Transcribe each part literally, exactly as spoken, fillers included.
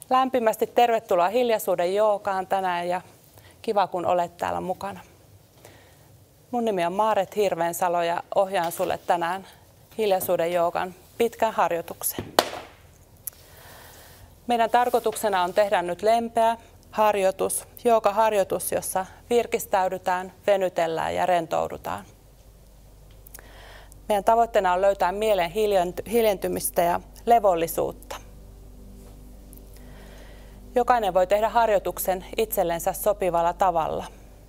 Lämpimästi tervetuloa Hiljaisuuden joogaan tänään ja kiva kun olet täällä mukana. Mun nimi on Maaret Hirvensalo ja ohjaan sulle tänään Hiljaisuuden joogan pitkän harjoituksen. Meidän tarkoituksena on tehdä nyt lempeä harjoitus, joogaharjoitus, jossa virkistäydytään, venytellään ja rentoudutaan. Meidän tavoitteena on löytää mielen hiljentymistä ja levollisuutta. Jokainen voi tehdä harjoituksen itsellensä sopivalla tavalla.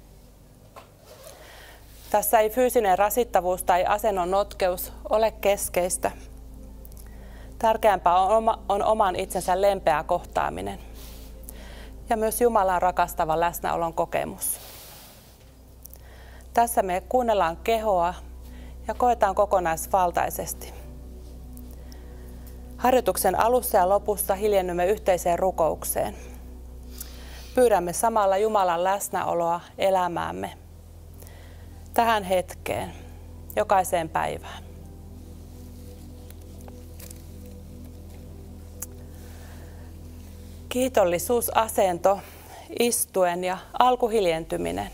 Tässä ei fyysinen rasittavuus tai asennon notkeus ole keskeistä. Tärkeämpää on, oma, on oman itsensä lempeä kohtaaminen ja myös Jumalan rakastava läsnäolon kokemus. Tässä me kuunnellaan kehoa ja koetaan kokonaisvaltaisesti. Harjoituksen alussa ja lopussa hiljennymme yhteiseen rukoukseen. Pyydämme samalla Jumalan läsnäoloa elämäämme, tähän hetkeen, jokaiseen päivään. Kiitollisuusasento, istuen ja alkuhiljentyminen.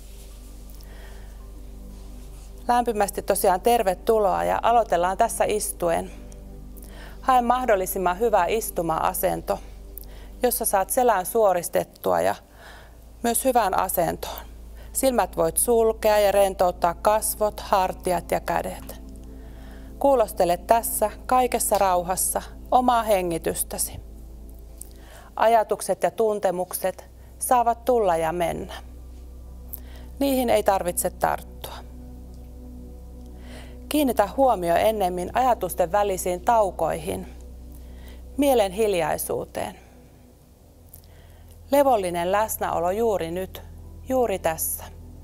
Lämpimästi tosiaan tervetuloa ja aloitellaan tässä istuen. Hae mahdollisimman hyvä istuma-asento, jossa saat selän suoristettua ja myös hyvän asentoon. Silmät voit sulkea ja rentouttaa kasvot, hartiat ja kädet. Kuulostele tässä kaikessa rauhassa omaa hengitystäsi. Ajatukset ja tuntemukset saavat tulla ja mennä. Niihin ei tarvitse tarttua. Kiinnitä huomio ennemmin ajatusten välisiin taukoihin, mielen hiljaisuuteen. Levollinen läsnäolo juuri nyt, juuri tässä.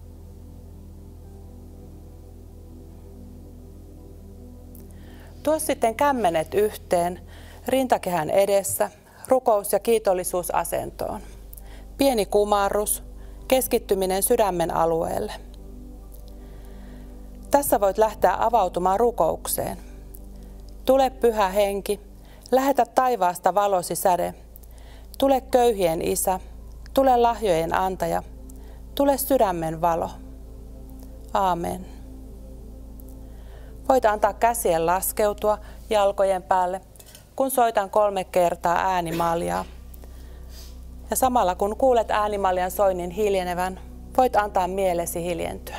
Tuo sitten kämmenet yhteen rintakehän edessä, rukous- ja kiitollisuusasentoon. Pieni kumarrus, keskittyminen sydämen alueelle. Tässä voit lähteä avautumaan rukoukseen. Tule Pyhä Henki, lähetä taivaasta valosi säde. Tule köyhien Isä, tule lahjojen antaja, tule sydämen valo. Aamen. Voit antaa käsien laskeutua jalkojen päälle, kun soitan kolme kertaa äänimaljaa. Ja samalla kun kuulet äänimaljan soinnin hiljenevän, voit antaa mielesi hiljentyä.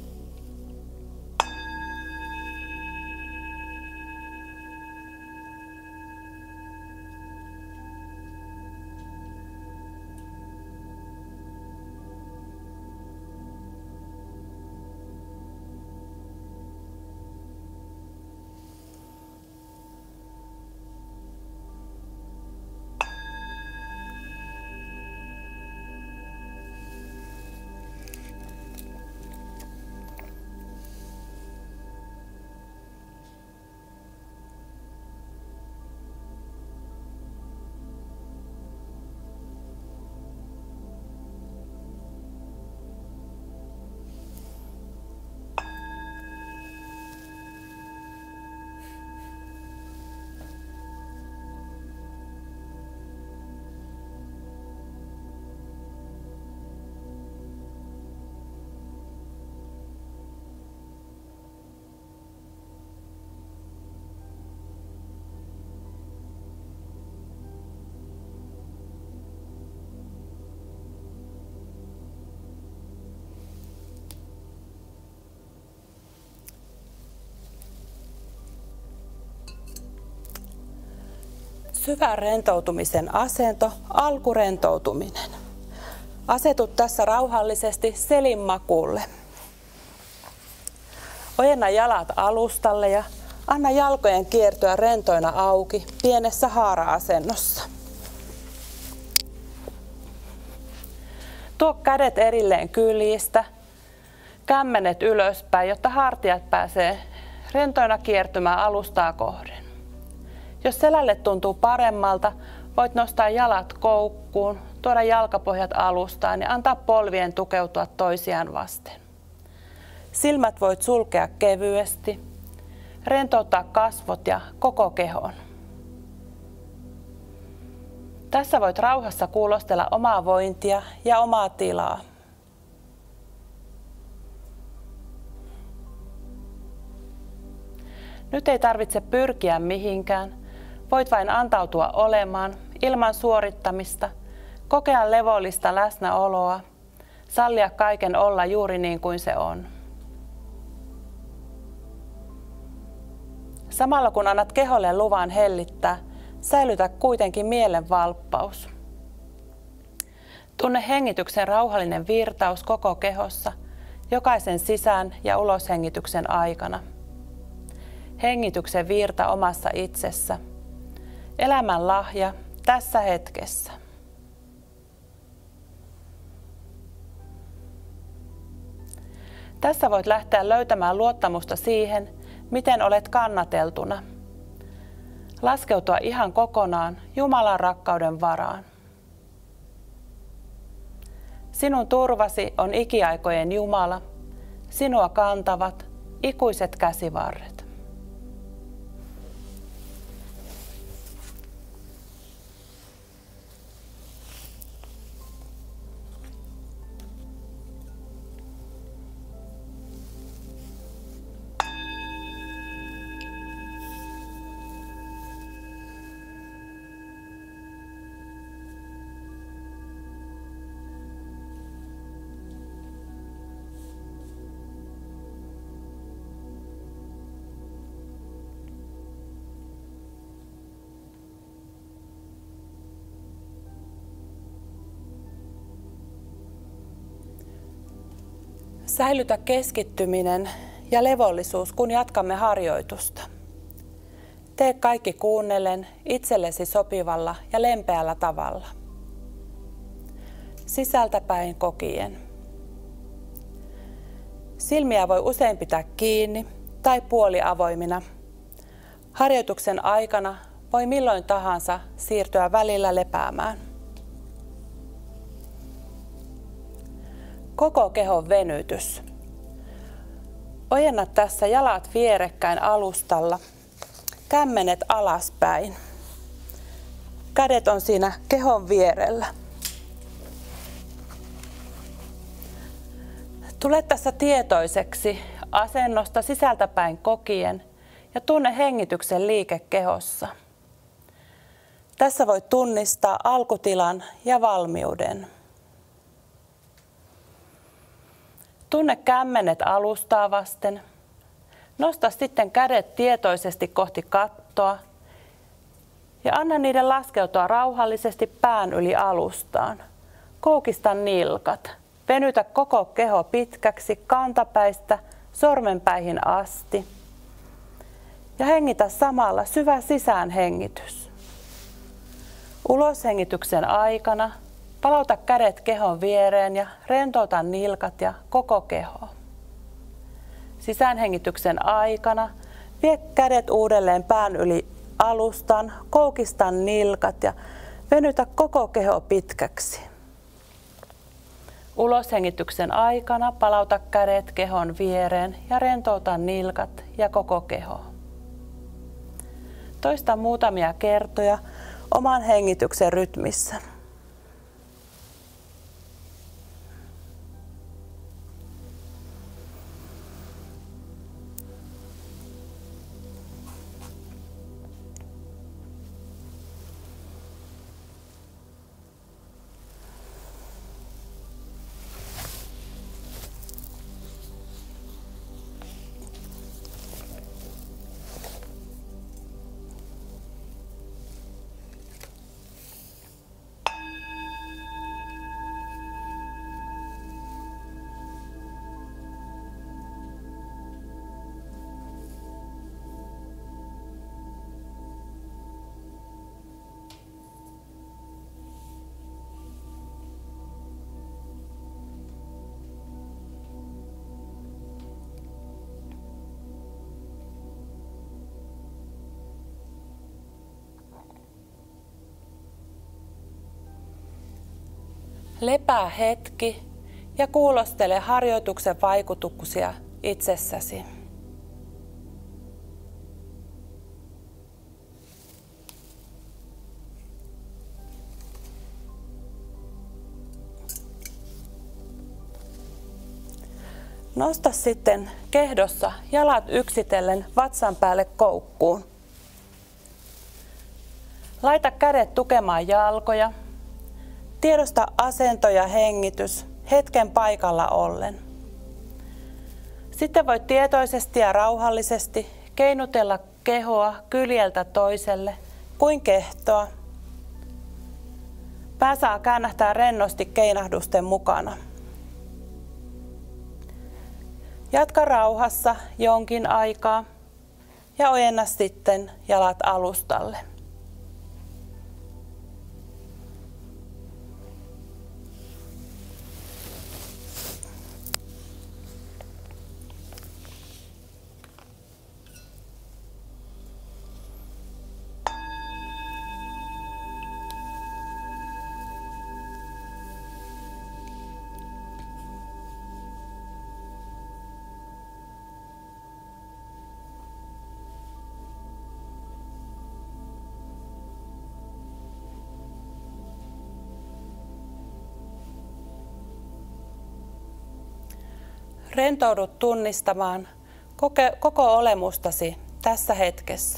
Syvän rentoutumisen asento, alkurentoutuminen. Asetut tässä rauhallisesti selin makuulle. Ojenna jalat alustalle ja anna jalkojen kiertyä rentoina auki pienessä haara-asennossa. Tuo kädet erilleen kyljistä, kämmenet ylöspäin, jotta hartiat pääsee rentoina kiertymään alustaa kohden. Jos selälle tuntuu paremmalta, voit nostaa jalat koukkuun, tuoda jalkapohjat alustaan ja antaa polvien tukeutua toisiaan vasten. Silmät voit sulkea kevyesti, rentouttaa kasvot ja koko kehon. Tässä voit rauhassa kuulostella omaa vointia ja omaa tilaa. Nyt ei tarvitse pyrkiä mihinkään. Voit vain antautua olemaan ilman suorittamista, kokea levollista läsnäoloa, sallia kaiken olla juuri niin kuin se on. Samalla kun annat keholle luvan hellittää, säilytä kuitenkin mielen valppaus. Tunne hengityksen rauhallinen virtaus koko kehossa, jokaisen sisään- ja uloshengityksen aikana. Hengityksen virta omassa itsessä. Elämän lahja tässä hetkessä. Tässä voit lähteä löytämään luottamusta siihen, miten olet kannateltuna. Laskeutua ihan kokonaan Jumalan rakkauden varaan. Sinun turvasi on ikiaikojen Jumala, sinua kantavat ikuiset käsivarret. Säilytä keskittyminen ja levollisuus, kun jatkamme harjoitusta. Tee kaikki kuunnellen itsellesi sopivalla ja lempeällä tavalla. Sisältäpäin kokien. Silmiä voi usein pitää kiinni tai puoliavoimina. Harjoituksen aikana voi milloin tahansa siirtyä välillä lepäämään. Koko kehon venytys. Ojenna tässä jalat vierekkäin alustalla, kämmenet alaspäin. Kädet on siinä kehon vierellä. Tule tässä tietoiseksi asennosta sisältäpäin kokien ja tunne hengityksen liike kehossa. Tässä voit tunnistaa alkutilan ja valmiuden. Tunne kämmenet alustaa vasten. Nosta sitten kädet tietoisesti kohti kattoa ja anna niiden laskeutua rauhallisesti pään yli alustaan. Koukista nilkat. Venytä koko keho pitkäksi kantapäistä sormenpäihin asti. Ja hengitä samalla syvä sisäänhengitys. Uloshengityksen aikana palauta kädet kehon viereen ja rentouta nilkat ja koko keho. Sisäänhengityksen aikana vie kädet uudelleen pään yli alustan, koukista nilkat ja venytä koko keho pitkäksi. Uloshengityksen aikana palauta kädet kehon viereen ja rentouta nilkat ja koko keho. Toista muutamia kertoja oman hengityksen rytmissä. Lepää hetki ja kuulostele harjoituksen vaikutuksia itsessäsi. Nosta sitten kehdossa jalat yksitellen vatsan päälle koukkuun. Laita kädet tukemaan jalkoja. Tiedosta asento ja hengitys hetken paikalla ollen. Sitten voit tietoisesti ja rauhallisesti keinutella kehoa kyljeltä toiselle kuin kehtoa. Pää saa käännähtää rennosti keinahdusten mukana. Jatka rauhassa jonkin aikaa ja ojenna sitten jalat alustalle. Rentoudut tunnistamaan koko olemustasi tässä hetkessä.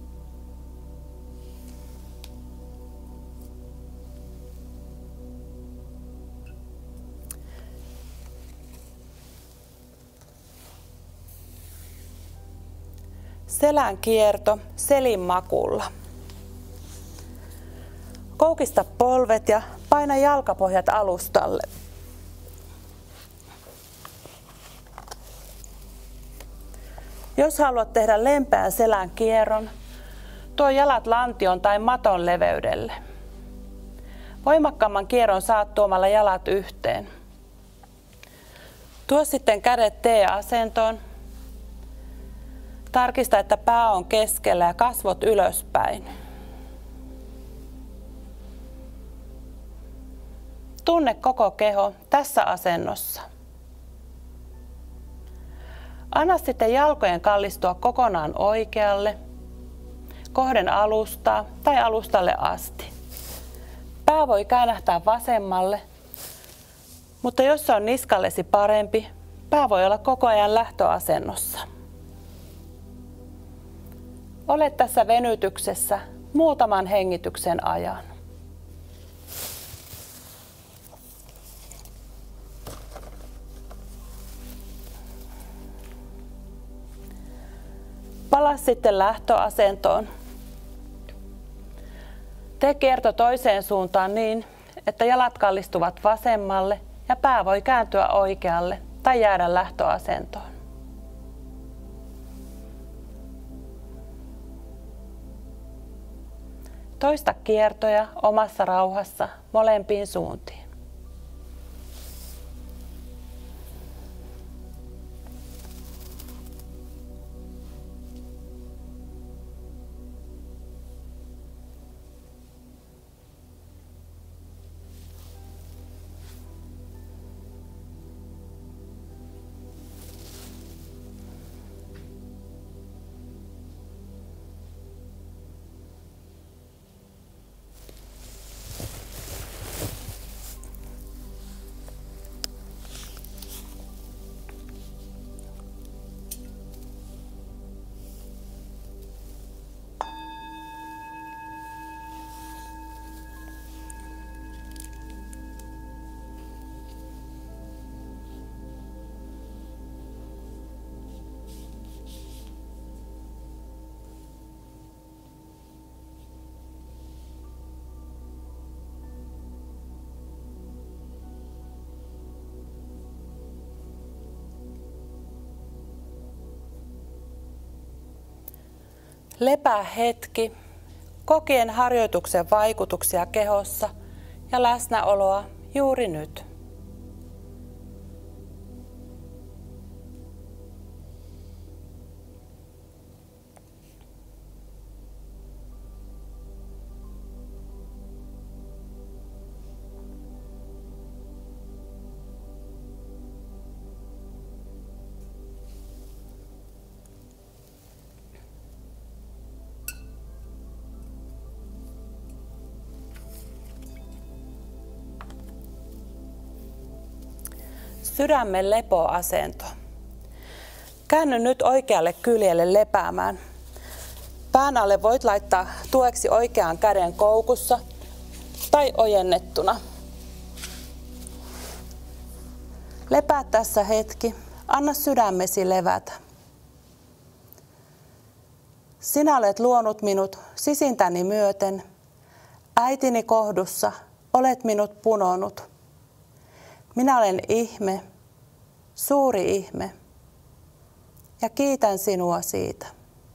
Selän kierto selin makulla. Koukista polvet ja paina jalkapohjat alustalle. Jos haluat tehdä lempeän selän kierron, tuo jalat lantion tai maton leveydelle. Voimakkaamman kierron saat tuomalla jalat yhteen. Tuo sitten kädet T-asentoon. Tarkista, että pää on keskellä ja kasvot ylöspäin. Tunne koko keho tässä asennossa. Anna sitten jalkojen kallistua kokonaan oikealle, kohden alustaa tai alustalle asti. Pää voi käännähtää vasemmalle, mutta jos se on niskallesi parempi, pää voi olla koko ajan lähtöasennossa. Ole tässä venytyksessä muutaman hengityksen ajan. Palaa sitten lähtöasentoon. Tee kierto toiseen suuntaan niin, että jalat kallistuvat vasemmalle ja pää voi kääntyä oikealle tai jäädä lähtöasentoon. Toista kiertoja omassa rauhassa molempiin suuntiin. Lepää hetki, kokien harjoituksen vaikutuksia kehossa ja läsnäoloa juuri nyt. Sydämen lepoasento. Käänny nyt oikealle kyljelle lepäämään. Pään alle voit laittaa tueksi oikean käden koukussa tai ojennettuna. Lepää tässä hetki. Anna sydämesi levätä. Sinä olet luonut minut sisintäni myöten. Äitini kohdussa olet minut punonut. Minä olen ihme, suuri ihme, ja kiitän sinua siitä.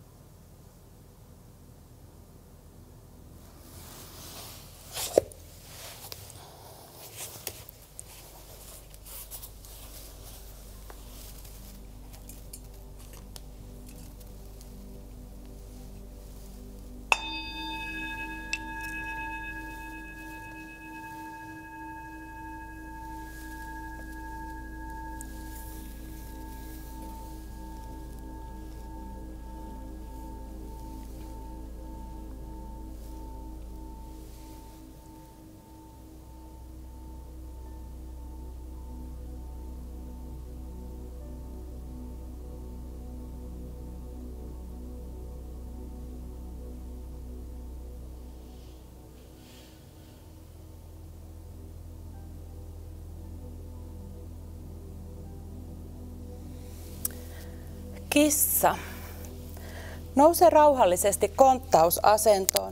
Kissa. Nouse rauhallisesti konttausasentoon.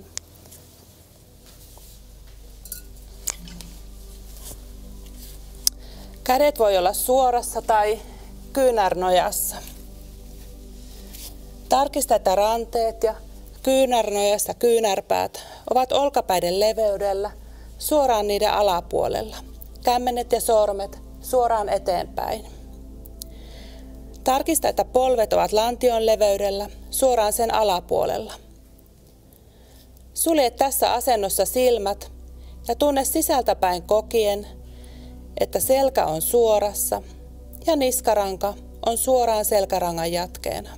Kädet voi olla suorassa tai kyynärnojassa. Tarkista, että ranteet ja kyynärnojassa kyynärpäät ovat olkapäiden leveydellä suoraan niiden alapuolella. Kämmenet ja sormet suoraan eteenpäin. Tarkista, että polvet ovat lantion leveydellä suoraan sen alapuolella. Sulje tässä asennossa silmät ja tunne sisältäpäin kokien, että selkä on suorassa ja niskaranka on suoraan selkärangan jatkeena.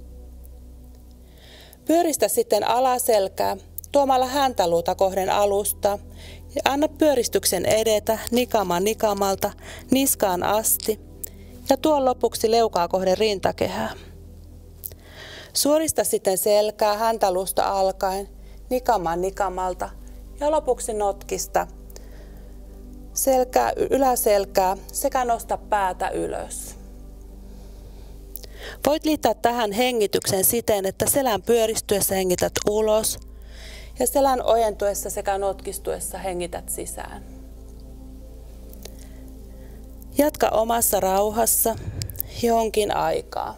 Pyöristä sitten alaselkää tuomalla häntäluuta kohden alusta ja anna pyöristyksen edetä nikama nikamalta niskaan asti ja tuo lopuksi leukaa kohden rintakehää. Suorista sitten selkää häntäluusta alkaen nikama nikamalta ja lopuksi notkista selkää yläselkää sekä nosta päätä ylös. Voit liittää tähän hengityksen siten, että selän pyöristyessä hengität ulos ja selän ojentuessa sekä notkistuessa hengität sisään. Jatka omassa rauhassa jonkin aikaa.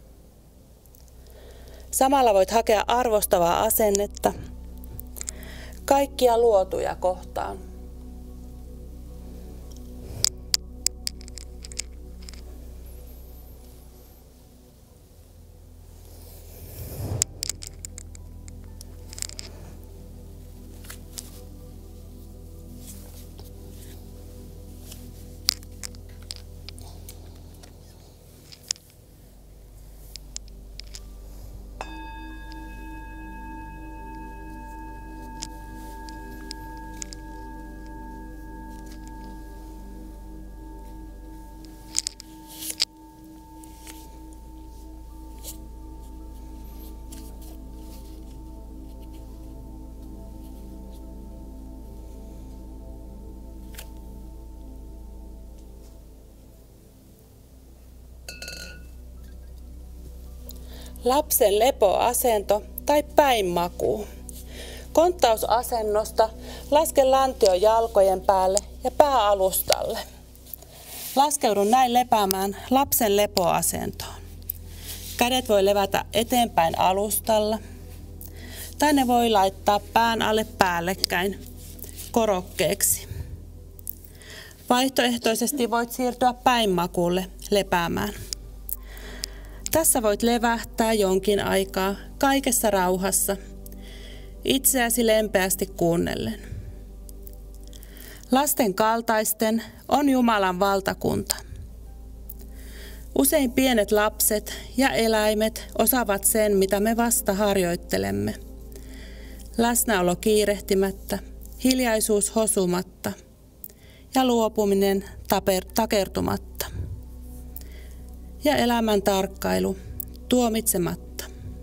Samalla voit hakea arvostavaa asennetta kaikkia luotuja kohtaan. Lapsen lepoasento tai päinmaku. Konttausasennosta laske lantio jalkojen päälle ja pää alustalle. Laskeudu näin lepäämään lapsen lepoasentoon. Kädet voi levätä eteenpäin alustalla tai ne voi laittaa pään alle päällekkäin korokkeeksi. Vaihtoehtoisesti voit siirtyä päinmakuulle lepäämään. Tässä voit levähtää jonkin aikaa kaikessa rauhassa, itseäsi lempeästi kuunnellen. Lasten kaltaisten on Jumalan valtakunta. Usein pienet lapset ja eläimet osaavat sen, mitä me vasta harjoittelemme. Läsnäolo kiirehtimättä, hiljaisuus hosumatta ja luopuminen taper- takertumatta. Ja elämän tarkkailu tuomitsematta.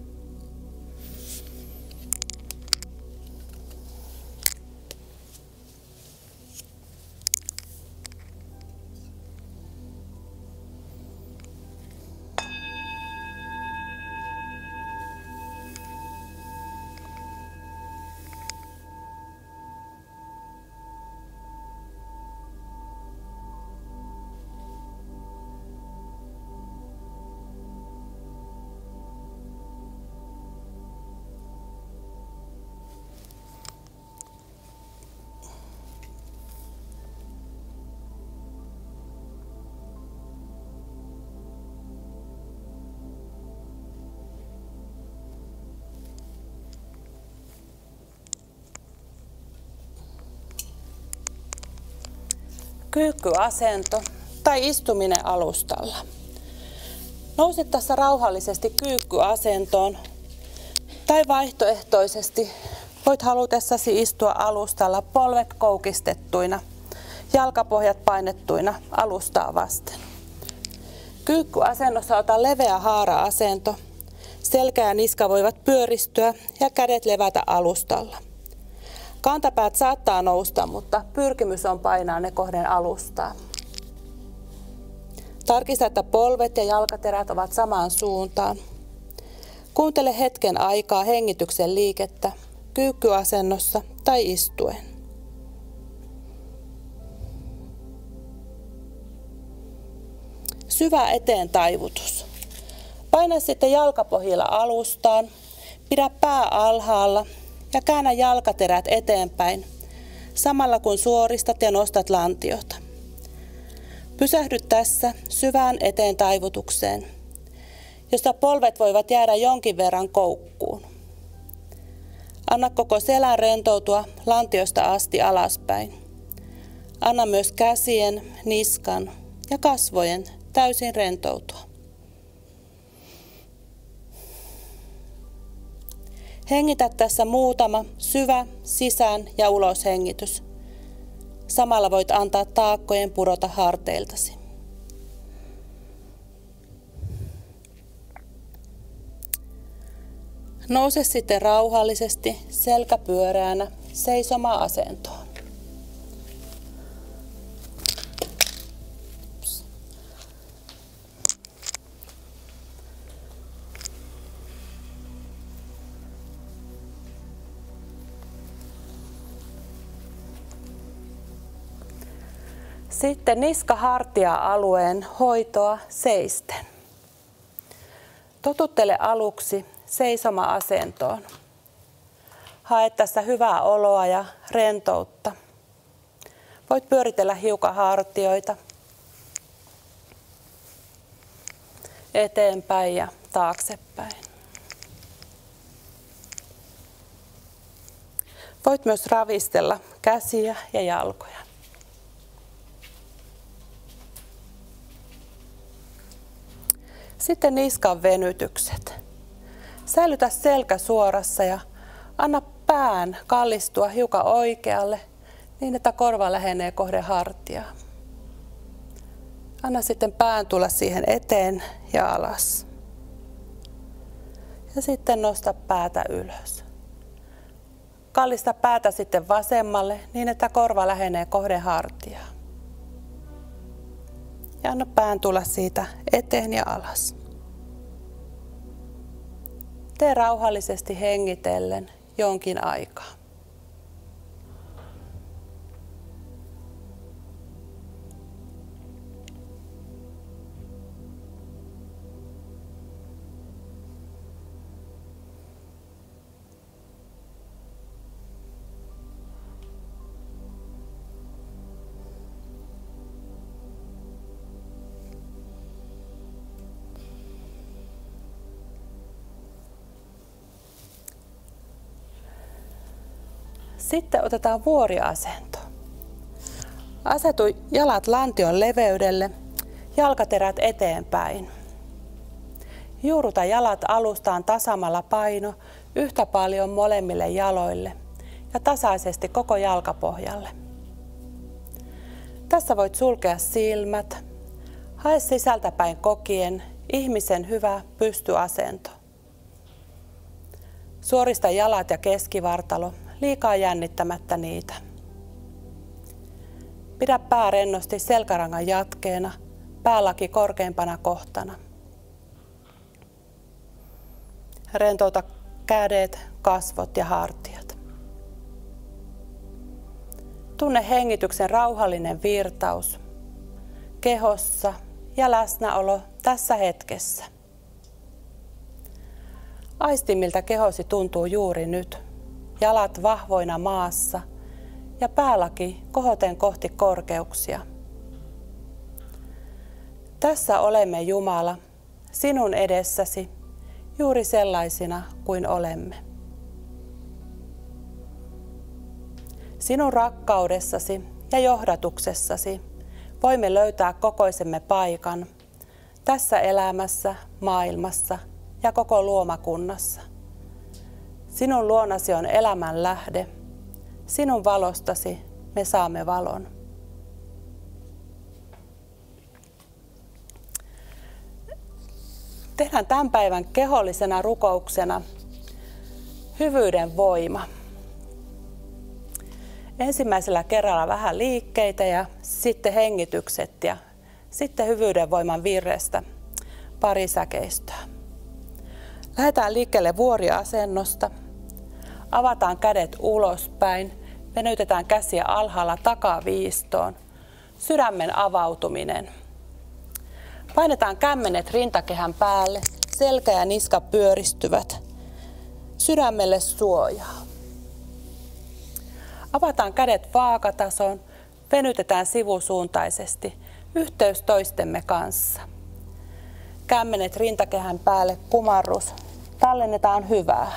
Kyykkyasento tai istuminen alustalla. Nouse tässä rauhallisesti kyykkyasentoon tai vaihtoehtoisesti voit halutessasi istua alustalla polvet koukistettuina, jalkapohjat painettuina alustaa vasten. Kyykkyasennossa ota leveä haara-asento. Selkä ja niska voivat pyöristyä ja kädet levätä alustalla. Kantapäät saattaa nousta, mutta pyrkimys on painaa ne kohden alustaa. Tarkista, että polvet ja jalkaterät ovat samaan suuntaan. Kuuntele hetken aikaa hengityksen liikettä kyykkyasennossa tai istuen. Syvä eteen taivutus. Paina sitten jalkapohjilla alustaan, pidä pää alhaalla ja käännä jalkaterät eteenpäin, samalla kun suoristat ja nostat lantiota. Pysähdy tässä syvään eteen taivutukseen, jossa polvet voivat jäädä jonkin verran koukkuun. Anna koko selän rentoutua lantiosta asti alaspäin. Anna myös käsien, niskan ja kasvojen täysin rentoutua. Hengitä tässä muutama syvä sisään ja ulos hengitys. Samalla voit antaa taakkojen pudota harteiltasi. Nouse sitten rauhallisesti selkä pyöreänä seisomaan asentoon. Sitten niska-hartia-alueen hoitoa seisten. Totuttele aluksi seisoma-asentoon. Hae tässä hyvää oloa ja rentoutta. Voit pyöritellä hiukan hartioita eteenpäin ja taaksepäin. Voit myös ravistella käsiä ja jalkoja. Sitten niskan venytykset. Säilytä selkä suorassa ja anna pään kallistua hiukan oikealle niin, että korva lähenee kohden hartiaa. Anna sitten pään tulla siihen eteen ja alas. Ja sitten nosta päätä ylös. Kallista päätä sitten vasemmalle niin, että korva lähenee kohden hartiaa. Ja anna pään tulla siitä eteen ja alas. Tee rauhallisesti hengitellen jonkin aikaa. Sitten otetaan vuoriasento. Asetu jalat lantion leveydelle, jalkaterät eteenpäin. Juuruta jalat alustaan tasaamalla paino yhtä paljon molemmille jaloille ja tasaisesti koko jalkapohjalle. Tässä voit sulkea silmät, hae sisältäpäin kokien ihmisen hyvä pystyasento. Suorista jalat ja keskivartalo, liikaa jännittämättä niitä. Pidä pää rennosti selkärangan jatkeena, päälaki korkeimpana kohtana. Rentouta kädet, kasvot ja hartiat. Tunne hengityksen rauhallinen virtaus kehossa ja läsnäolo tässä hetkessä. Aisti, miltä kehosi tuntuu juuri nyt. Jalat vahvoina maassa ja päälaki kohoten kohti korkeuksia. Tässä olemme, Jumala, sinun edessäsi, juuri sellaisina kuin olemme. Sinun rakkaudessasi ja johdatuksessasi voimme löytää kokoisemme paikan tässä elämässä, maailmassa ja koko luomakunnassa. Sinun luonasi on elämän lähde. Sinun valostasi me saamme valon. Tehdään tämän päivän kehollisena rukouksena hyvyyden voima. Ensimmäisellä kerralla vähän liikkeitä ja sitten hengitykset ja sitten hyvyyden voiman virrestä pari säkeistöä. Lähdetään liikkeelle vuoriasennosta. Avataan kädet ulospäin. Venytetään käsiä alhaalla takaviistoon. Sydämen avautuminen. Painetaan kämmenet rintakehän päälle. Selkä ja niska pyöristyvät. Sydämelle suojaa. Avataan kädet vaakatasoon. Venytetään sivusuuntaisesti. Yhteys toistemme kanssa. Kämmenet rintakehän päälle, kumarrus. Tallennetaan hyvää.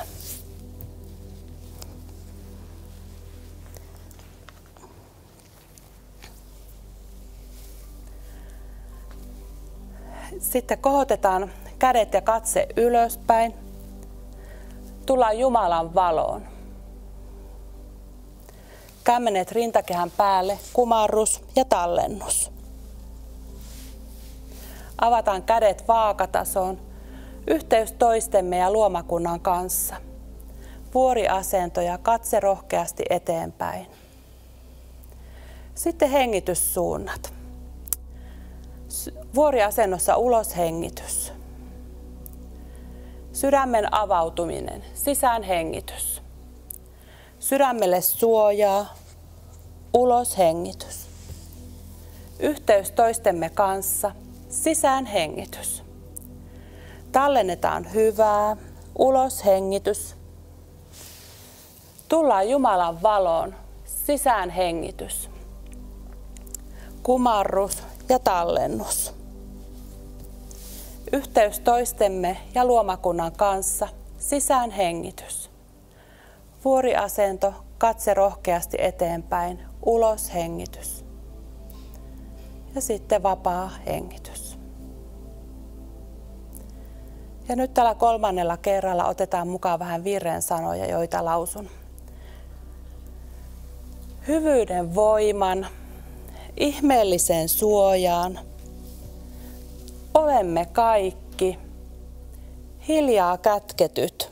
Sitten kohotetaan kädet ja katse ylöspäin. Tullaan Jumalan valoon. Kämmenet rintakehän päälle, kumarrus ja tallennus. Avataan kädet vaakatasoon, yhteys toistemme ja luomakunnan kanssa. Vuoriasento ja katse rohkeasti eteenpäin. Sitten hengityssuunnat. Vuoriasennossa uloshengitys. Sydämen avautuminen, sisäänhengitys. Sydämelle suojaa, uloshengitys. Yhteys toistemme kanssa, sisäänhengitys. Tallennetaan hyvää, uloshengitys. Tullaan Jumalan valoon, sisäänhengitys. Kumarrus ja tallennus. Yhteys toistemme ja luomakunnan kanssa, sisäänhengitys. Vuoriasento, katse rohkeasti eteenpäin, uloshengitys. Ja sitten vapaa hengitys. Ja nyt tällä kolmannella kerralla otetaan mukaan vähän virren sanoja, joita lausun. Hyvyyden voiman, ihmeellisen suojaan, olemme kaikki hiljaa kätketyt.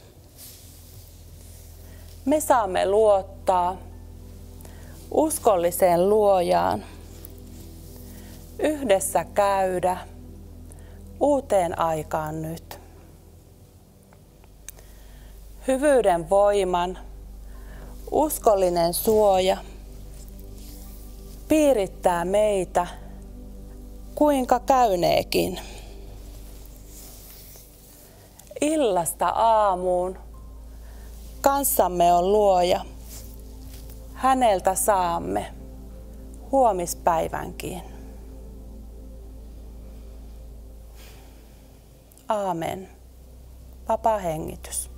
Me saamme luottaa uskolliseen luojaan, yhdessä käydä uuteen aikaan nyt. Hyvyyden voiman, uskollinen suoja piirittää meitä, kuinka käyneekin. Illasta aamuun kanssamme on luoja, häneltä saamme huomispäivänkin. Aamen. Vapaa hengitys.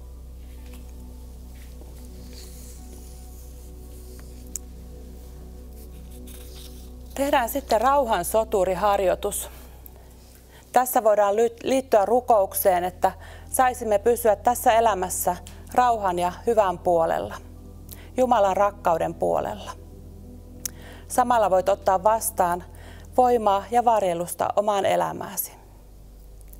Tehdään sitten rauhan soturiharjoitus. Tässä voidaan liittyä rukoukseen, että saisimme pysyä tässä elämässä rauhan ja hyvän puolella, Jumalan rakkauden puolella. Samalla voit ottaa vastaan voimaa ja varjelusta omaan elämääsi.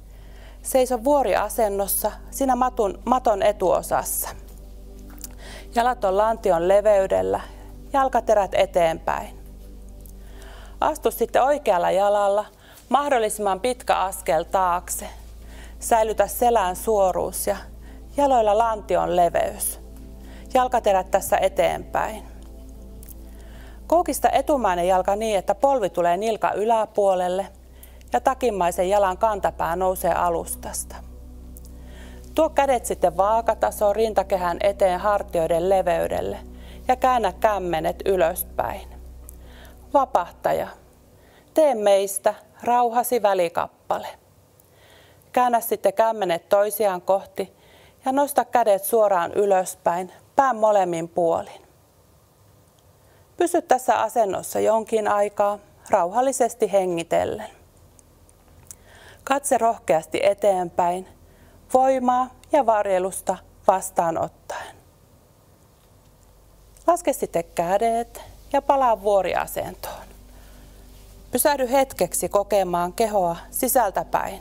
Seiso vuoriasennossa siinä matun, maton etuosassa. Jalat on lantion leveydellä, jalkaterät eteenpäin. Astu sitten oikealla jalalla mahdollisimman pitkä askel taakse. Säilytä selän suoruus ja jaloilla lantion leveys. Jalkaterät tässä eteenpäin. Koukista etumainen jalka niin, että polvi tulee nilkan yläpuolelle ja takimmaisen jalan kantapää nousee alustasta. Tuo kädet sitten vaakatasoon rintakehän eteen hartioiden leveydelle ja käännä kämmenet ylöspäin. Vapahtaja, tee meistä rauhasi välikappale. Käännä sitten kämmenet toisiaan kohti ja nosta kädet suoraan ylöspäin, pään molemmin puolin. Pysy tässä asennossa jonkin aikaa, rauhallisesti hengitellen. Katse rohkeasti eteenpäin, voimaa ja varjelusta vastaanottaen. Laske sitten kädet ja palaa vuoriasentoon. Pysähdy hetkeksi kokemaan kehoa sisältäpäin.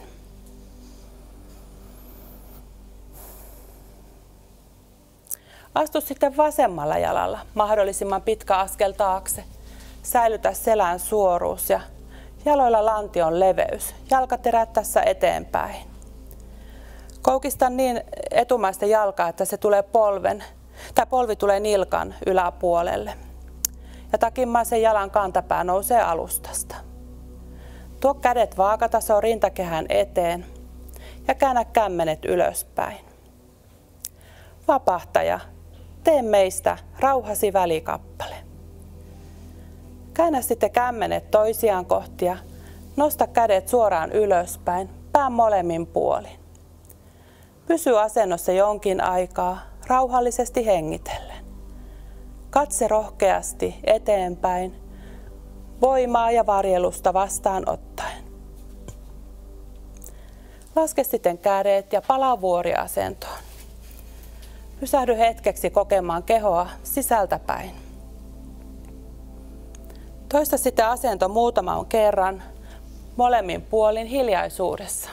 Astu sitten vasemmalla jalalla mahdollisimman pitkä askel taakse. Säilytä selän suoruus ja jaloilla lantion leveys. Jalkaterät tässä eteenpäin. Koukista niin etumaista jalkaa, että se tulee polven, tai polvi tulee nilkan yläpuolelle. Ja takimmaisen jalan kantapää nousee alustasta. Tuo kädet vaakatasoon rintakehän eteen ja käännä kämmenet ylöspäin. Vapahtaja, tee meistä rauhasi välikappale. Käännä sitten kämmenet toisiaan kohti ja nosta kädet suoraan ylöspäin, pään molemmin puolin. Pysy asennossa jonkin aikaa, rauhallisesti hengitellen. Katse rohkeasti eteenpäin, voimaa ja varjelusta vastaanottaen. Laske sitten kädet ja palaa vuoriasentoon. Pysähdy hetkeksi kokemaan kehoa sisältäpäin. Toista sitten asento muutaman kerran molemmin puolin hiljaisuudessa.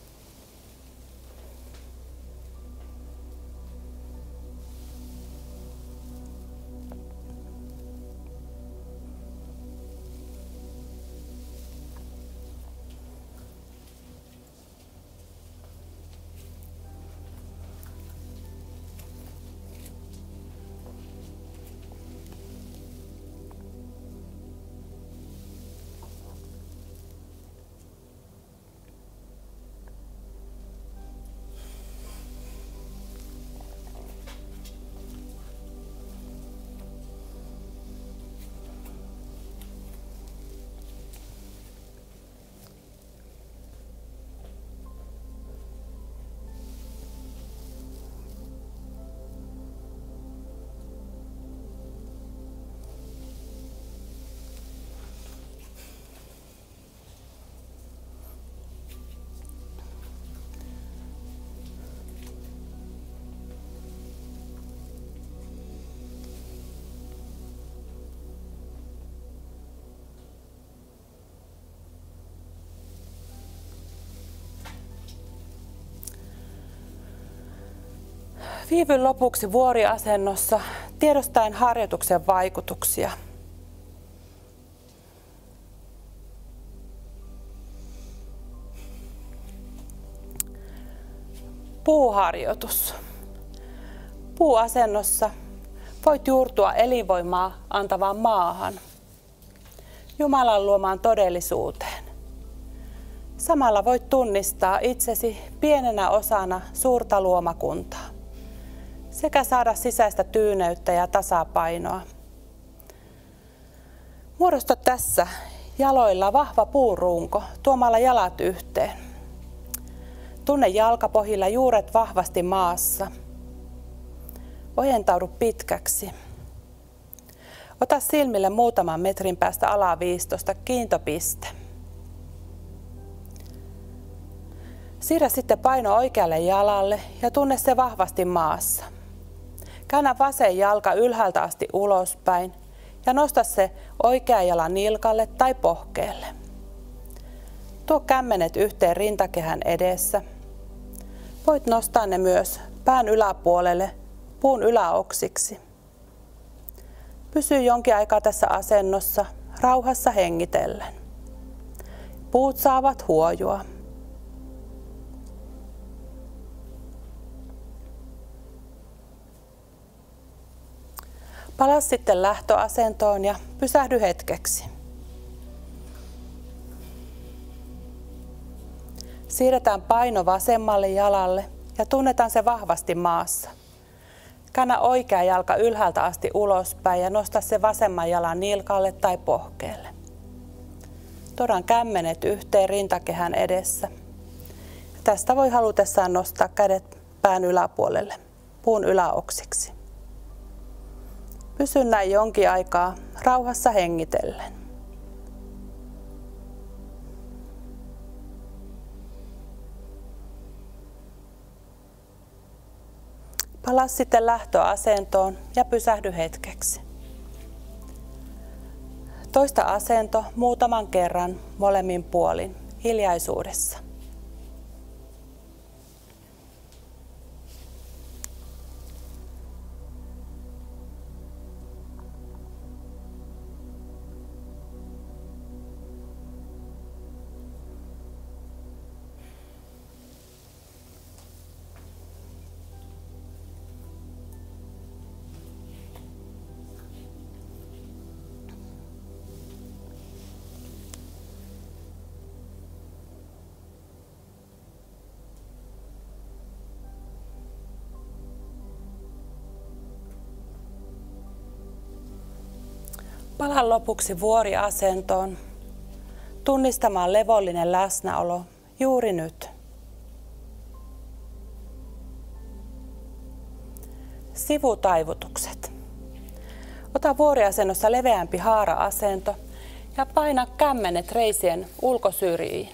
Viivy lopuksi vuoriasennossa tiedostaen harjoituksen vaikutuksia. Puuharjoitus. Puuasennossa voit juurtua elinvoimaa antavaan maahan, Jumalan luomaan todellisuuteen. Samalla voit tunnistaa itsesi pienenä osana suurta luomakuntaa sekä saada sisäistä tyyneyttä ja tasapainoa. Muodosta tässä jaloilla vahva puurunko tuomalla jalat yhteen. Tunne jalkapohjilla juuret vahvasti maassa. Ojentaudu pitkäksi. Ota silmille muutaman metrin päästä alaviistosta kiintopiste. Siirrä sitten paino oikealle jalalle ja tunne se vahvasti maassa. Käännä vasen jalka ylhäältä asti ulospäin ja nosta se oikea jalan nilkalle tai pohkeelle. Tuo kämmenet yhteen rintakehän edessä Voit nostaa ne myös pään yläpuolelle puun yläoksiksi. Pysy jonkin aikaa tässä asennossa rauhassa hengitellen. Puut saavat huojua. Palaa sitten lähtöasentoon ja pysähdy hetkeksi. Siirretään paino vasemmalle jalalle ja tunnetaan se vahvasti maassa. Käännä oikea jalka ylhäältä asti ulospäin ja nosta se vasemman jalan nilkalle tai pohkeelle. Tuodaan kämmenet yhteen rintakehän edessä. Tästä voi halutessaan nostaa kädet pään yläpuolelle, puun yläoksiksi. Pysy näin jonkin aikaa rauhassa hengitellen. Palaa sitten lähtöasentoon ja pysähdy hetkeksi. Toista asento muutaman kerran molemmin puolin hiljaisuudessa. Palaa lopuksi vuoriasentoon, tunnistamaan levollinen läsnäolo juuri nyt. Sivutaivutukset. Ota vuoriasennossa leveämpi haara-asento ja paina kämmenet reisien ulkosyrjiin.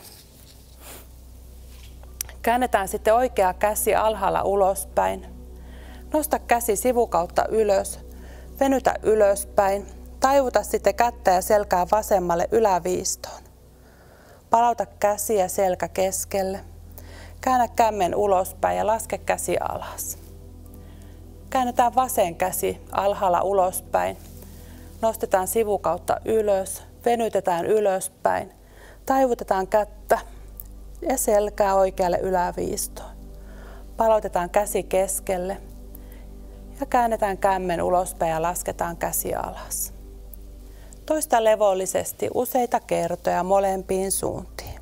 Käännetään sitten oikea käsi alhaalla ulospäin. Nosta käsi sivukautta ylös, venytä ylöspäin. Taivuta sitten kättä ja selkää vasemmalle yläviistoon. Palauta käsi ja selkä keskelle. Käännä kämmen ulospäin ja laske käsi alas. Käännetään vasen käsi alhaalla ulospäin. Nostetaan sivukautta ylös, venytetään ylöspäin. Taivutetaan kättä ja selkää oikealle yläviistoon. Palautetaan käsi keskelle ja käännetään kämmen ulospäin ja lasketaan käsi alas. Toista levollisesti useita kertoja molempiin suuntiin.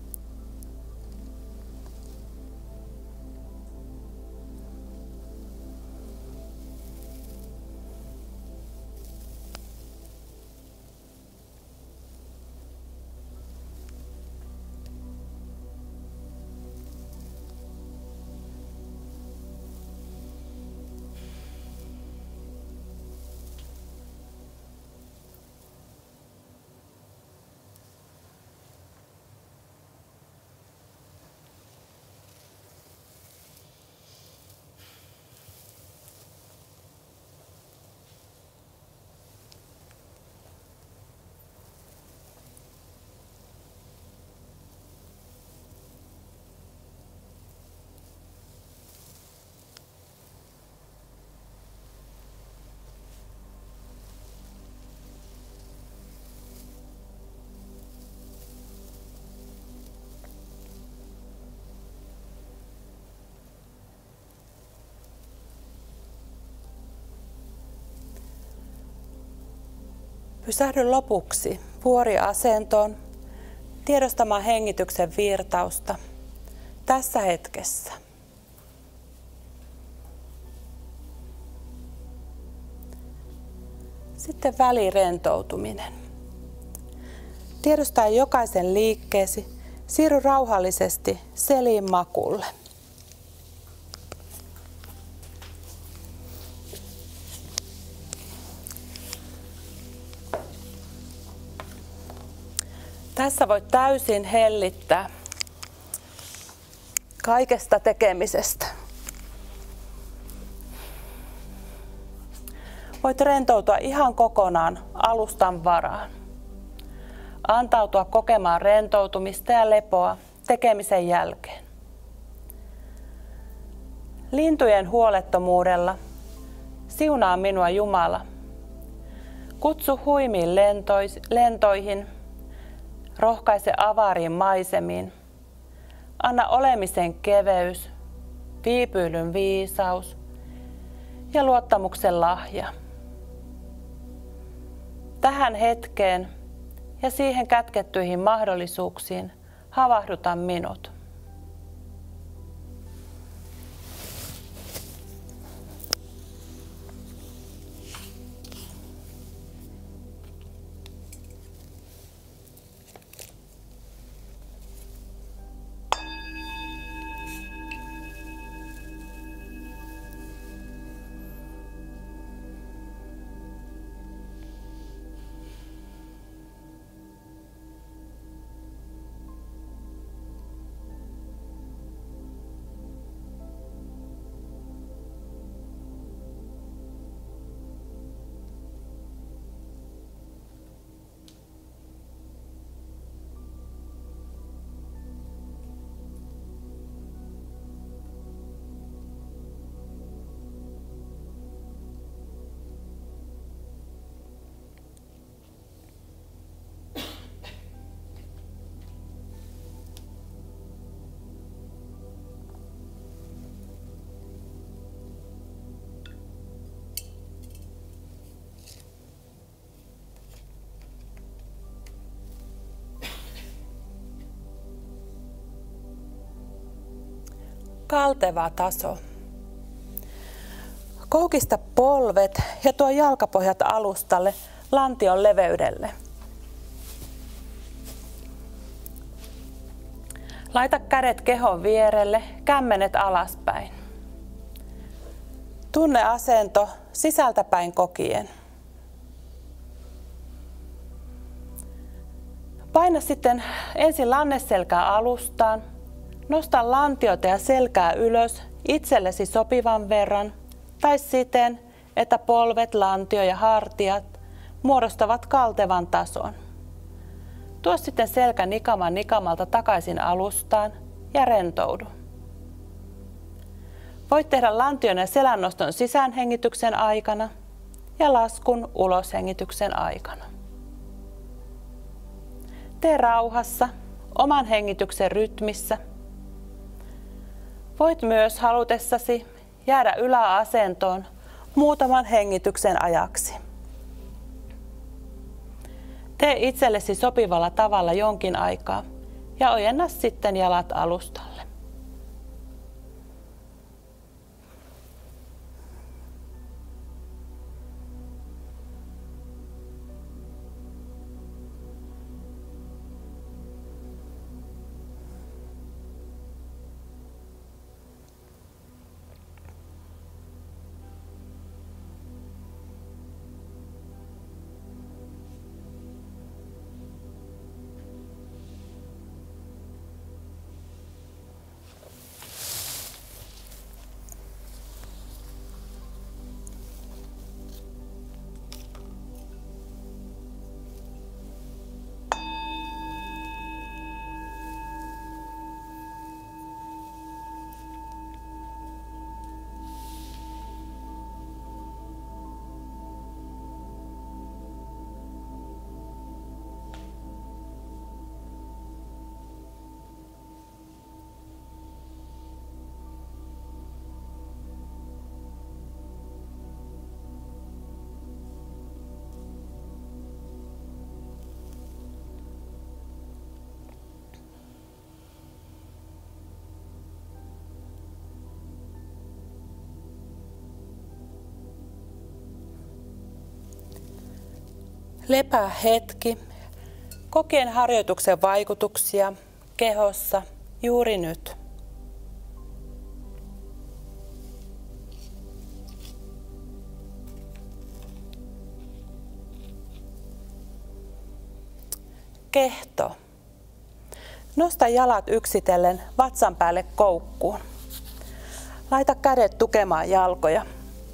Pysähdy lopuksi vuoriasentoon tiedostamaan hengityksen virtausta tässä hetkessä. Sitten välirentoutuminen. Tiedostaa jokaisen liikkeesi, siirry rauhallisesti selin makulle. Tässä voit täysin hellittää kaikesta tekemisestä. Voit rentoutua ihan kokonaan alustan varaan. Antautua kokemaan rentoutumista ja lepoa tekemisen jälkeen. Lintujen huolettomuudella siunaa minua Jumala. Kutsu huimiin lentois, lentoihin, rohkaise avaariin maisemiin. Anna olemisen keveys, viipyilyn viisaus ja luottamuksen lahja. Tähän hetkeen ja siihen kätkettyihin mahdollisuuksiin havahduta minut. Kalteva taso. Koukista polvet ja tuo jalkapohjat alustalle lantion leveydelle. Laita kädet kehon vierelle, kämmenet alaspäin. Tunne asento sisältäpäin kokien. Paina sitten ensin lanneselkää alustaan. Nosta lantiota ja selkää ylös itsellesi sopivan verran tai siten, että polvet, lantio ja hartiat muodostavat kaltevan tason. Tuo sitten selkä nikaman nikamalta takaisin alustaan ja rentoudu. Voit tehdä lantion ja selän noston sisäänhengityksen aikana ja laskun uloshengityksen aikana. Tee rauhassa, oman hengityksen rytmissä. Voit myös halutessasi jäädä yläasentoon muutaman hengityksen ajaksi. Tee itsellesi sopivalla tavalla jonkin aikaa ja ojenna sitten jalat alustalle. Lepää hetki, kokien harjoituksen vaikutuksia kehossa juuri nyt. Kehto. Nosta jalat yksitellen vatsan päälle koukkuun. Laita kädet tukemaan jalkoja.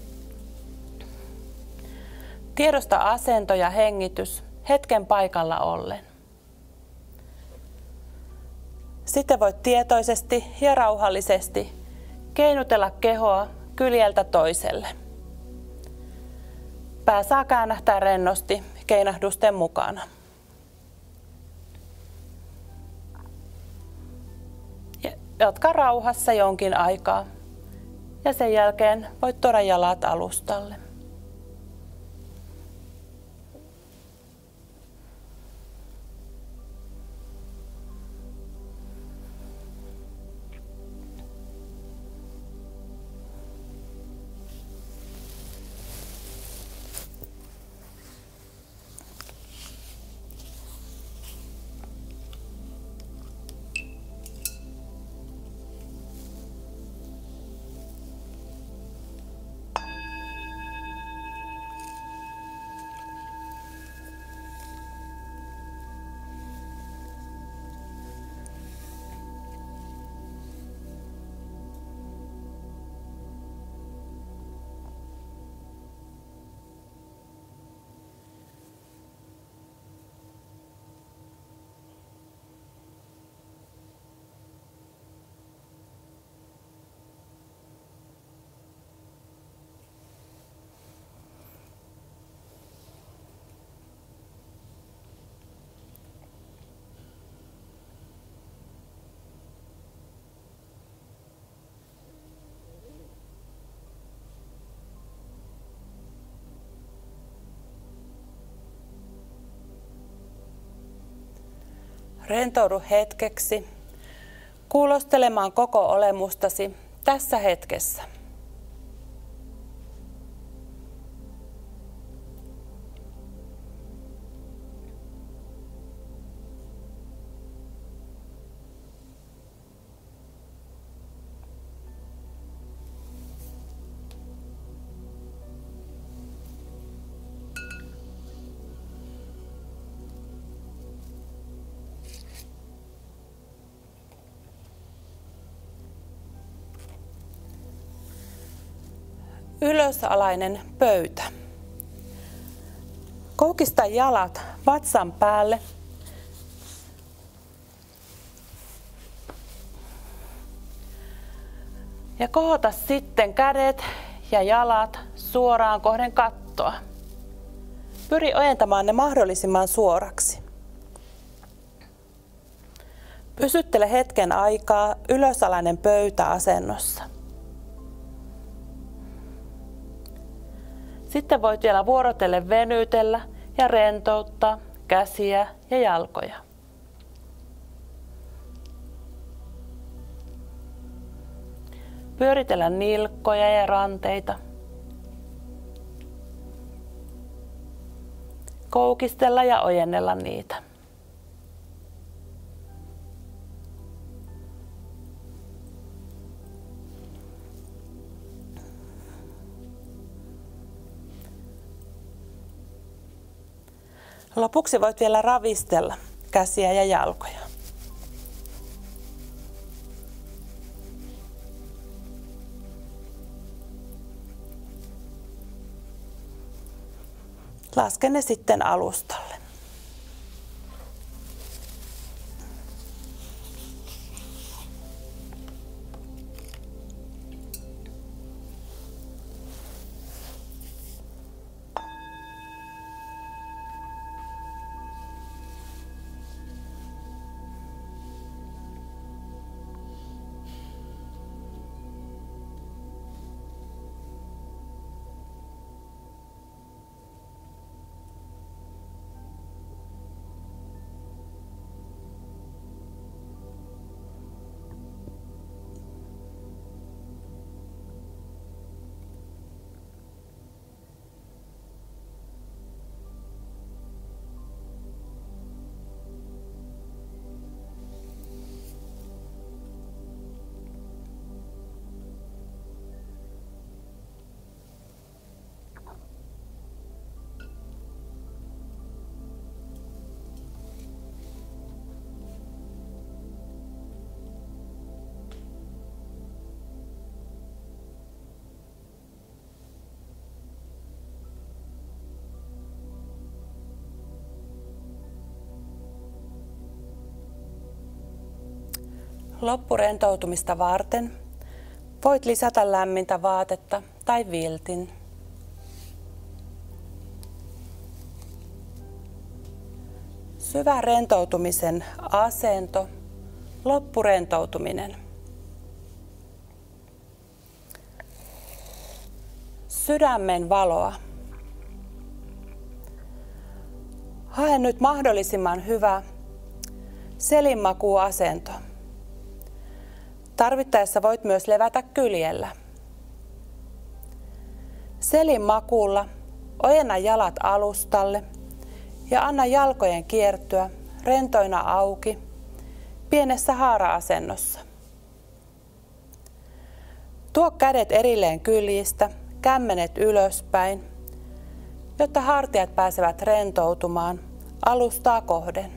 Tiedosta asento ja hengitys hetken paikalla ollen. Sitten voit tietoisesti ja rauhallisesti keinutella kehoa kyljeltä toiselle. Pää saa käännähtää rennosti keinahdusten mukana. Ja jatka rauhassa jonkin aikaa ja sen jälkeen voit tuoda jalat alustalle. Rentoudu hetkeksi kuulostelemaan koko olemustasi tässä hetkessä. Ylösalainen pöytä. Koukista jalat vatsan päälle. Ja kohota sitten kädet ja jalat suoraan kohden kattoa. Pyri ojentamaan ne mahdollisimman suoraksi. Pysyttele hetken aikaa ylösalainen pöytä asennossa. Sitten voit vielä vuorotellen venytellä ja rentouttaa käsiä ja jalkoja. Pyöritellä nilkkoja ja ranteita. Koukistella ja ojennella niitä. Lopuksi voit vielä ravistella käsiä ja jalkoja. Laske ne sitten alustalle. Loppurentoutumista varten Voit lisätä lämmintä vaatetta tai viltin. Syvä rentoutumisen asento, loppurentoutuminen. Sydämen valoa. Hae nyt mahdollisimman hyvä selinmakuasento. Tarvittaessa voit myös levätä kyljellä. Selinmakuulla ojenna jalat alustalle ja anna jalkojen kiertyä rentoina auki pienessä haara-asennossa. Tuo kädet erilleen kyljistä, kämmenet ylöspäin, jotta hartiat pääsevät rentoutumaan alustaa kohden.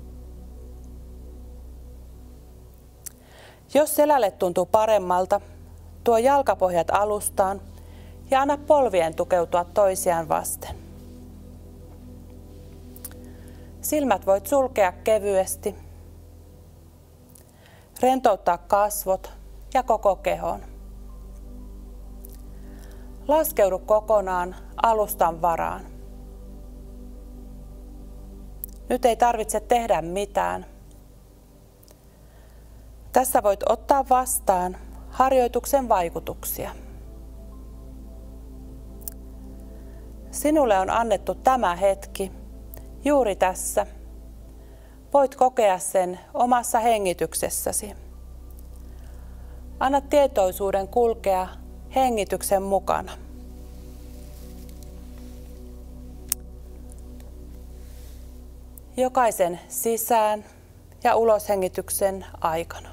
Jos selälle tuntuu paremmalta, tuo jalkapohjat alustaan ja anna polvien tukeutua toisiaan vasten. Silmät voit sulkea kevyesti, rentouttaa kasvot ja koko kehon. Laskeudu kokonaan alustan varaan. Nyt ei tarvitse tehdä mitään. Tässä voit ottaa vastaan harjoituksen vaikutuksia. Sinulle on annettu tämä hetki juuri tässä. Voit kokea sen omassa hengityksessäsi. Anna tietoisuuden kulkea hengityksen mukana. Jokaisen sisään- ja uloshengityksen aikana.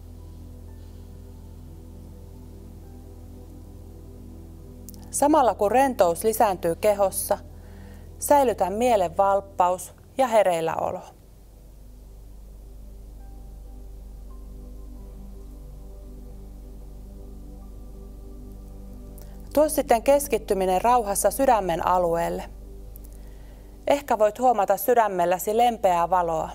Samalla kun rentous lisääntyy kehossa, säilytä mielen valppaus ja hereilläolo. Tuo sitten keskittyminen rauhassa sydämen alueelle. Ehkä voit huomata sydämelläsi lempeää valoa.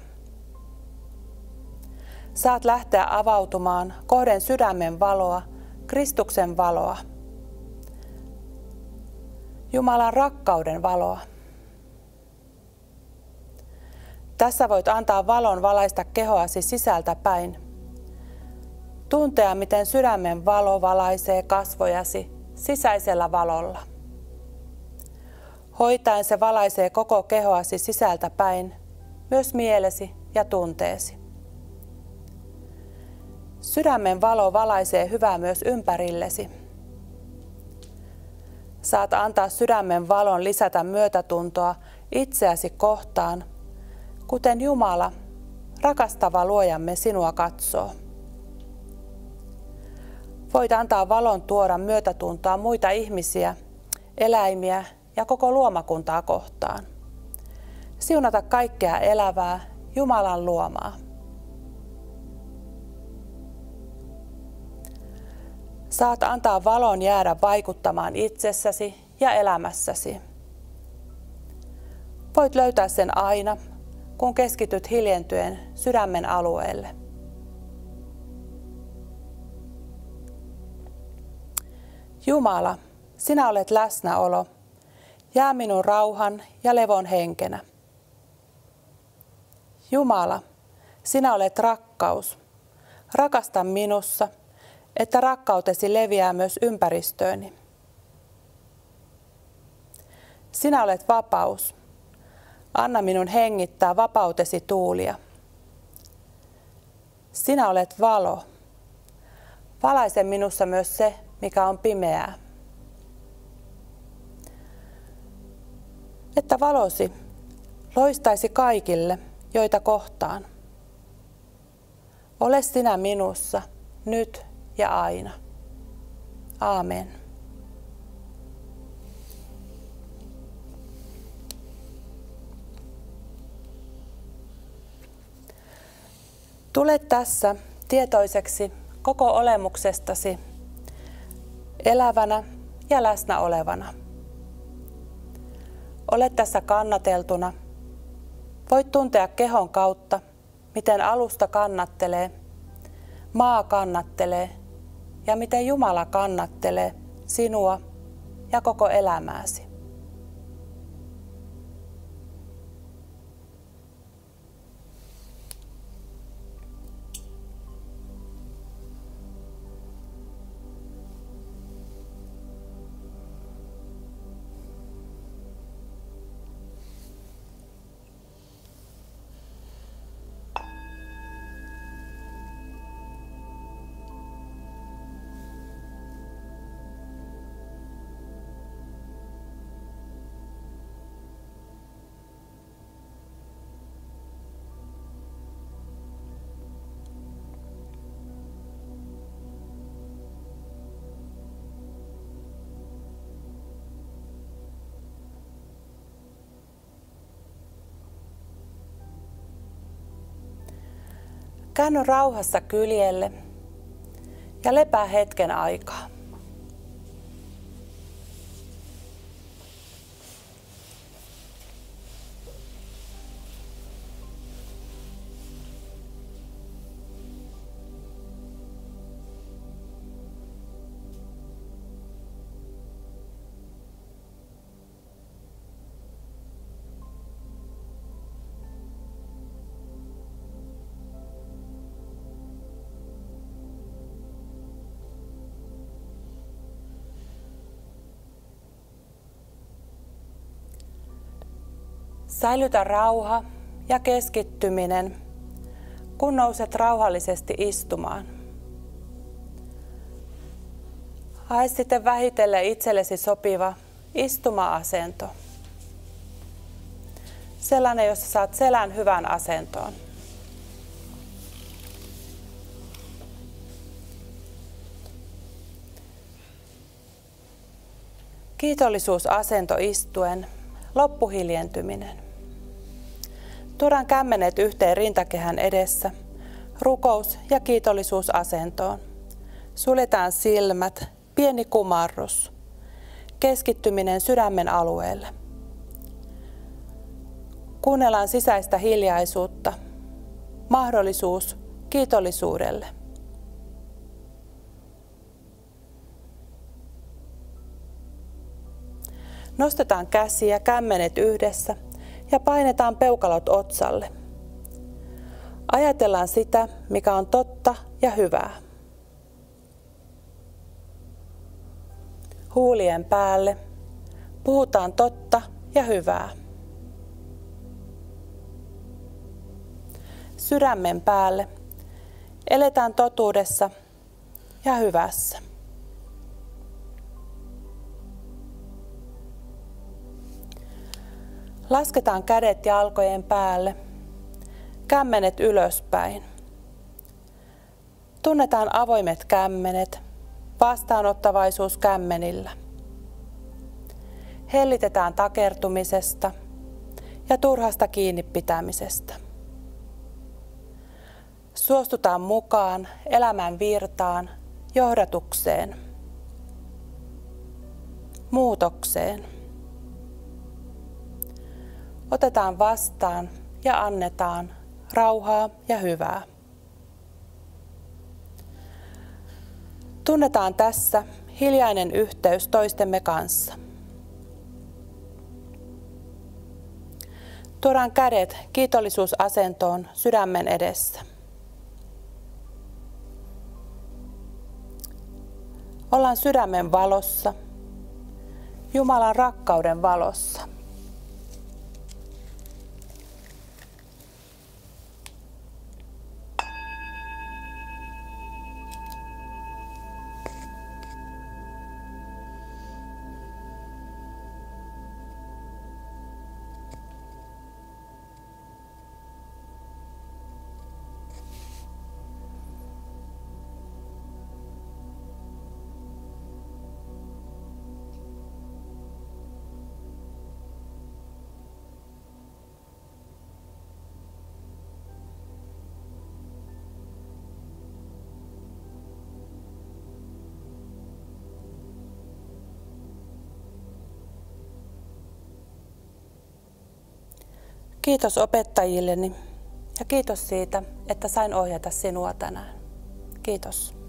Saat lähteä avautumaan kohden sydämen valoa, Kristuksen valoa. Jumalan rakkauden valoa. Tässä voit antaa valon valaista kehoasi sisältä päin. Tuntea, miten sydämen valo valaisee kasvojasi sisäisellä valolla. Hoitaen se valaisee koko kehoasi sisältä päin, myös mielesi ja tunteesi. Sydämen valo valaisee hyvää myös ympärillesi. Saat antaa sydämen valon lisätä myötätuntoa itseäsi kohtaan, kuten Jumala, rakastava luojamme, sinua katsoo. Voit antaa valon tuoda myötätuntoa muita ihmisiä, eläimiä ja koko luomakuntaa kohtaan. Siunata kaikkea elävää, Jumalan luomaa. Saat antaa valon jäädä vaikuttamaan itsessäsi ja elämässäsi. Voit löytää sen aina, kun keskityt hiljentyen sydämen alueelle. Jumala, sinä olet läsnäolo. Jää minun rauhan ja levon henkenä. Jumala, sinä olet rakkaus. Rakasta minussa, että rakkautesi leviää myös ympäristööni. Sinä olet vapaus. Anna minun hengittää vapautesi tuulia. Sinä olet valo. Valaise minussa myös se, mikä on pimeää. Että valosi loistaisi kaikille, joita kohtaan. Ole sinä minussa, nyt ja aina. Aamen. Tule tässä tietoiseksi koko olemuksestasi, elävänä ja läsnä olevana. Olet tässä kannateltuna. Voit tuntea kehon kautta, miten alusta kannattelee, maa kannattelee ja miten Jumala kannattelee sinua ja koko elämääsi. Käänny rauhassa kyljelle ja lepää hetken aikaa. Säilytä rauha ja keskittyminen, kun nouset rauhallisesti istumaan. Hae sitten vähitellen itsellesi sopiva istuma-asento. Sellainen, jossa saat selän hyvään asentoon. Kiitollisuusasento istuen, loppuhiljentyminen. Tuodaan kämmenet yhteen rintakehän edessä, rukous- ja kiitollisuusasentoon. Suljetaan silmät, pieni kumarrus, keskittyminen sydämen alueelle. Kuunnellaan sisäistä hiljaisuutta, mahdollisuus kiitollisuudelle. Nostetaan käsiä, kämmenet yhdessä ja painetaan peukalot otsalle. Ajatellaan sitä, mikä on totta ja hyvää. Huulien päälle puhutaan totta ja hyvää. Sydämen päälle eletään totuudessa ja hyvässä. Lasketaan kädet jalkojen päälle, kämmenet ylöspäin. Tunnetaan avoimet kämmenet, vastaanottavaisuus kämmenillä. Hellitetään takertumisesta ja turhasta kiinni pitämisestä. Suostutaan mukaan elämän virtaan, johdatukseen, muutokseen. Otetaan vastaan ja annetaan rauhaa ja hyvää. Tunnetaan tässä hiljainen yhteys toistemme kanssa. Tuodaan kädet kiitollisuusasentoon sydämen edessä. Ollaan sydämen valossa, Jumalan rakkauden valossa. Kiitos opettajilleni ja kiitos siitä, että sain ohjata sinua tänään. Kiitos.